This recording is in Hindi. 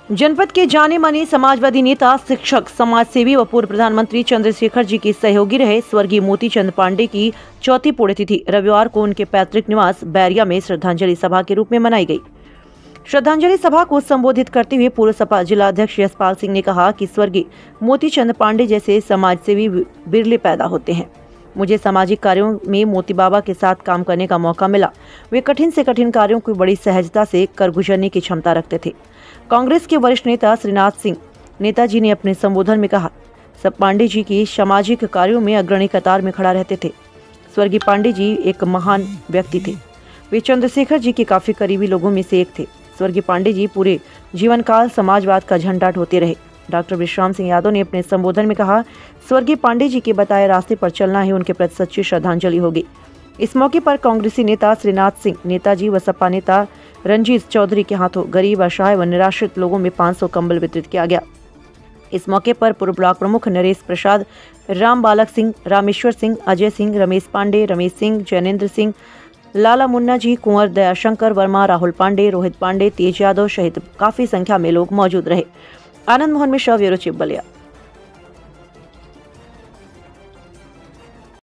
जनपद के जाने माने समाजवादी नेता, शिक्षक, समाजसेवी व पूर्व प्रधानमंत्री चंद्रशेखर जी के सहयोगी रहे स्वर्गीय मोतीचंद पांडे की चौथी पुण्यतिथि रविवार को उनके पैतृक निवास बैरिया में श्रद्धांजलि सभा के रूप में मनाई गई। श्रद्धांजलि सभा को संबोधित करते हुए पूर्व सपा जिलाध्यक्ष यशपाल सिंह ने कहा कि स्वर्गीय मोतीचंद पांडे जैसे समाजसेवी बिरले पैदा होते हैं। मुझे सामाजिक कार्यों में मोती बाबा के साथ काम करने का मौका मिला। वे कठिन से कठिन कार्यों को बड़ी सहजता से कर गुजरने की क्षमता रखते थे। कांग्रेस के वरिष्ठ नेता श्रीनाथ सिंह नेताजी ने अपने संबोधन में कहा, सब पांडे जी की सामाजिक कार्यों में अग्रणी कतार में खड़ा रहते थे। स्वर्गीय पांडे जी एक महान व्यक्ति थे। वे चंद्रशेखर जी के काफी करीबी लोगों में से एक थे। स्वर्गीय पांडे जी पूरे जीवन काल समाजवाद का झंडा ढोते रहे। डॉक्टर विश्राम सिंह यादव ने अपने संबोधन में कहा, स्वर्गीय पांडे जी के बताए रास्ते पर चलना ही उनके प्रति सच्ची श्रद्धांजलि होगी। इस मौके पर कांग्रेसी नेता श्रीनाथ सिंह नेताजी व सपा नेता रंजीत चौधरी के हाथों गरीब, असहाय व निराश्रित लोगों में 500 कंबल वितरित किया गया। इस मौके पर पूर्व ब्लॉक प्रमुख नरेश प्रसाद, राम बालक सिंह, रामेश्वर सिंह, अजय सिंह, रमेश पांडे, रमेश सिंह, जैनेन्द्र सिंह, लाला मुन्ना जी, कुंवर दयाशंकर वर्मा, राहुल पांडे, रोहित पांडे, तेज यादव सहित काफी संख्या में लोग मौजूद रहे। Anand Mohan Mishra, bureau chief Ballia.